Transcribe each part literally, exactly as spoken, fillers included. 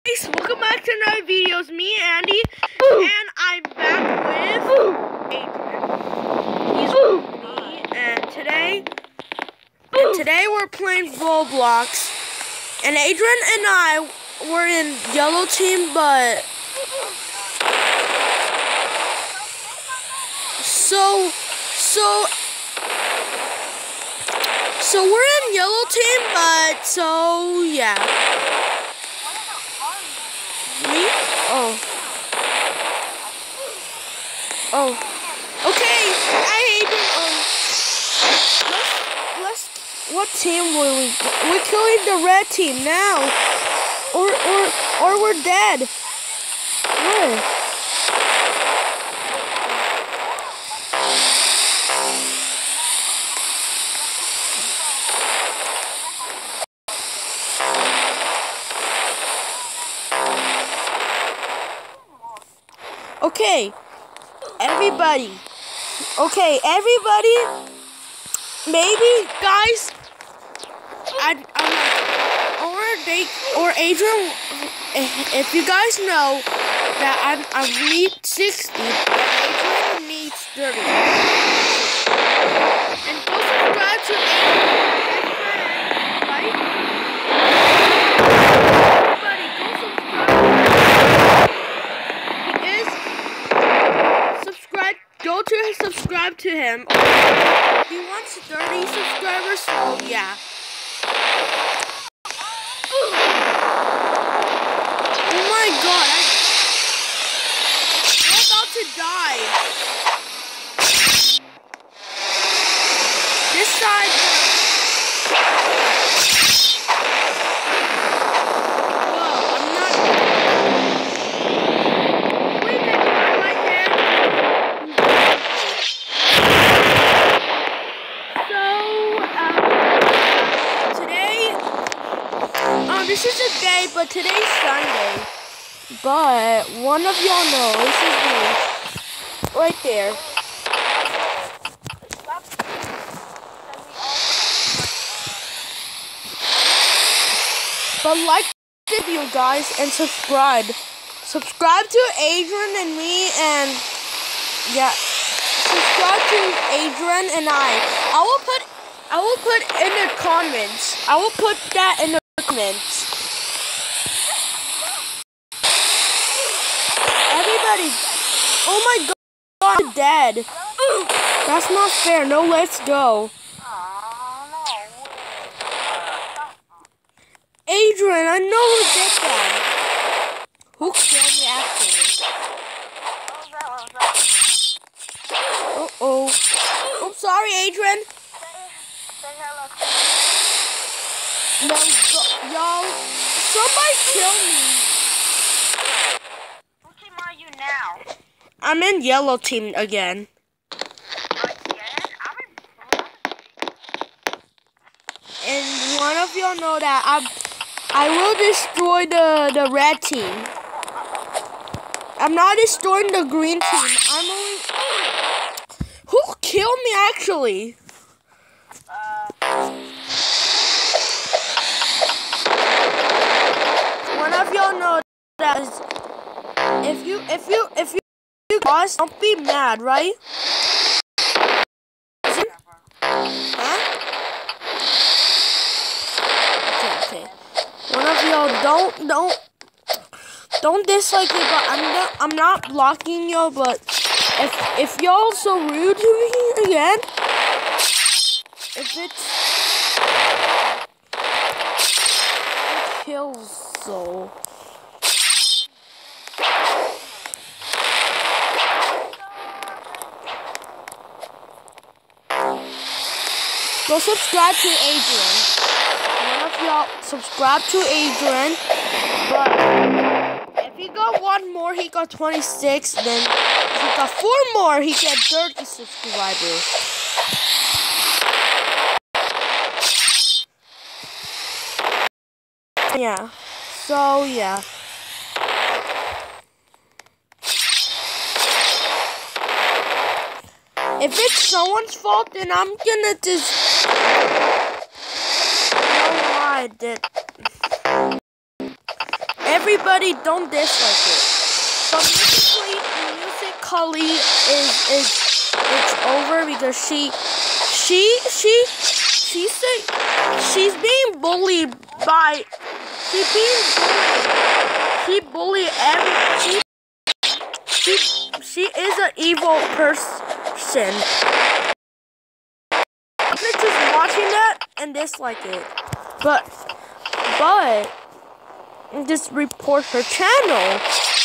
guys, welcome back to another video. It's me, Andy, and I'm back with Adrian. He's with me, and today, and today we're playing Roblox. And Adrian and I were in yellow team, but so, so, so we're in yellow team, but so yeah. Me? Oh. Oh. Okay. I hate it. Um. Let's. Let's. What team were we? We're killing the red team now. Or or or we're dead. Where? Okay, everybody. Okay, everybody. Maybe, guys. I, I'm like, or they, or Adrian. If you guys know that I'm, I need sixty, Adrian needs thirty. And go subscribe to Adrian, right? Everybody, go subscribe. Go to subscribe to him. He wants thirty subscribers, so yeah. Oh my god, I, I'm about to die. This side. Whoa, I'm not. Wait, that guy right there. This is a day, but today's Sunday. But one of y'all know this is me, right there. But like the video, guys, and subscribe. Subscribe to Adrian and me, and yeah, subscribe to Adrian and I. I will put, I will put in the comments. I will put that in the comments. Everybody, oh my god, I'm dead. That's not fair. No, let's go. Adrian, I know who did that. Who killed me after? Uh oh. I'm sorry, Adrian. No, y'all, somebody kill me. What team are you now? I'm in yellow team again. Again? I'm in blue. And one of y'all know that I I will destroy the, the red team. I'm not destroying the green team. I'm only... Who killed me actually? Uh... One of y'all know that is, if you if you if you, you lost, don't be mad, right? Huh? Okay, okay. One of y'all don't don't don't dislike me, but I'm not I'm not blocking y'all. But if if y'all so rude to me again, if it's it kills. So go subscribe to Adrian. One of y'all subscribe to Adrian, but if he got one more, he got twenty-six. Then if he got four more, he get thirty subscribers. Yeah. So, yeah. If it's someone's fault, then I'm gonna just... I don't know why I did. everybody don't dislike it. But musically, musically is is it's over because she she she she's say, she's being bullied by she's being bullied. She bullied every she she she is an evil person. I'm just watching that and dislike it. But but just report her channel.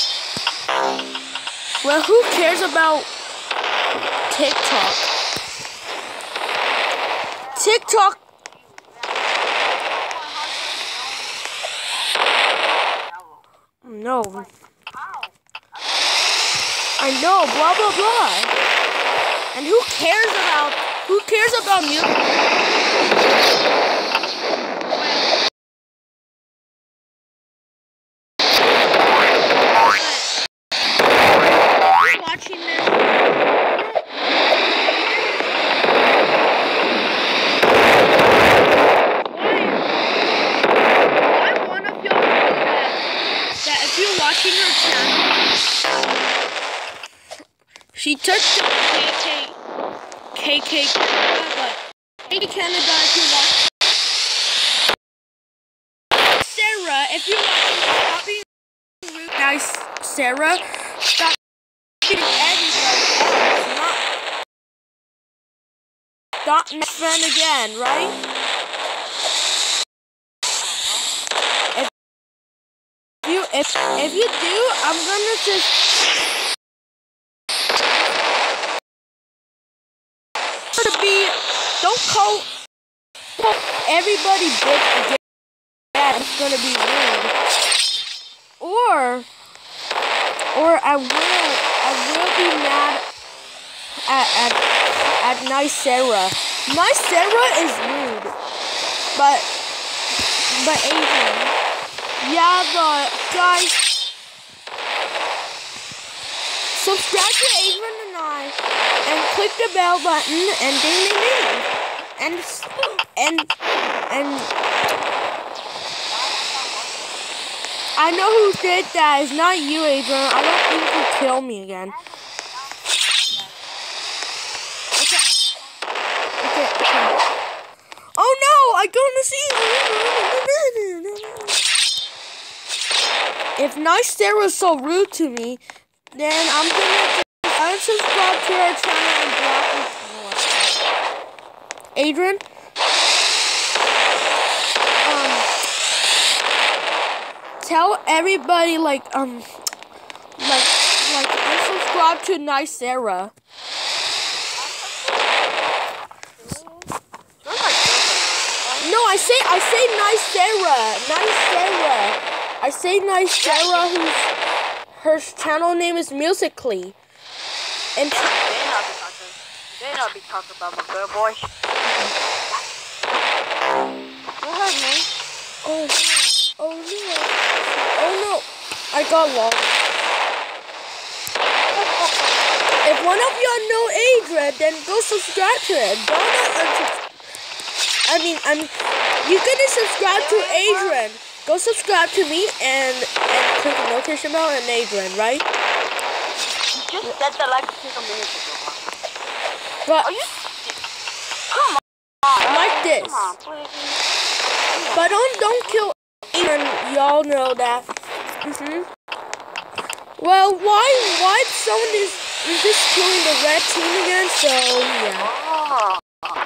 Well, who cares about TikTok? TikTok. No. I know, blah blah blah. And who cares about who cares about music? Watching this. Why? Why one of y'all know that, that if you're watching her channel, she took the K K K K Canada, but K K Canada if you watch Sarah, if you're watching, stop being rude. Nice, Sarah. Stop. Everybody else, not, not my friend again, right? If you if if you do, I'm gonna just gonna be don't call everybody bitch again. It's gonna be rude. Or or I will. I will be mad at at at Nice Sarah. Nice Sarah is rude, but but Adrian, yeah, but guys, subscribe to Adrian and I, and click the bell button and ding ding ding, and and and I know who did that. It's not you, Adrian. I don't think you kill me again. Okay. Okay, okay. Oh no! I gonna see. If Nice Sarah's so rude to me, then I'm gonna unsubscribe to her channel and block her. Adrian? Tell everybody like um like like unsubscribe to Nice Sarah. No, I say I say Nice Sarah, Nice Sarah. I say Nice Sarah, whose her channel name is Musically. And they not be talking. They not be talking about my good boy. You heard me. Oh no! Oh no! Oh no! I got lost. If one of y'all know Adrian, then go subscribe to it. Don't unsubscribe. I mean, I'm. You gonna subscribe to Adrian. Go subscribe to me and and click the notification bell and Adrian, right? You just said that like a minute ago. But Are you? Come on. Like this. Come on, please. But don't don't kill Adrian. Y'all know that. Mhm. Well, why why someone is is just killing the red team again? So yeah. Oh.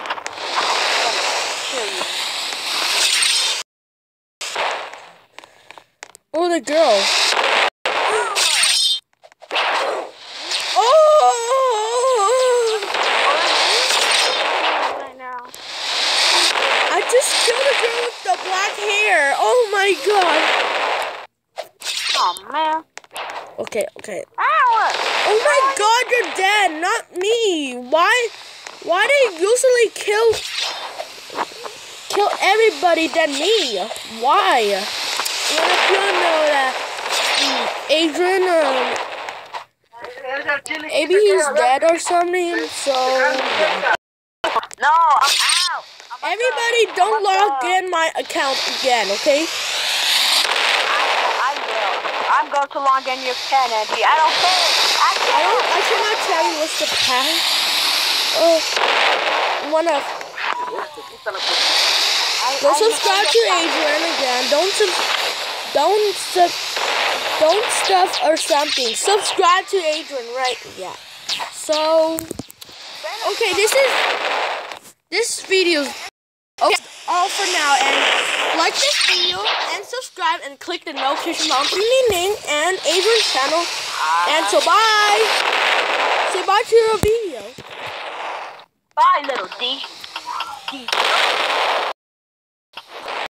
Kill you. Oh, the girl. Oh! Right now. I just killed a girl with the black hair. Oh my god. Oh man. Okay, okay. Ow! Oh my god, you're dead, not me. Why? Why they usually kill kill everybody than me? Why? Well, if you know that um, Adrian, um, maybe he's dead or something. So yeah. No, I'm out. I'm Everybody, don't log in my account again, okay? I, I will. I'm going to log in your pen, Angie. I don't care. I I can't. don't. I cannot tell you what's the path. Oh, one of. Go subscribe to Adrian again. Don't sub. Don't sub. Don't stuff or something. Subscribe to Adrian, right? Yeah. So. Okay, this is. This video's. Okay, all for now, and like this video and subscribe and click the notification bell for me and Adrian's channel. And so bye. Say bye to your video. Bye, little D. D.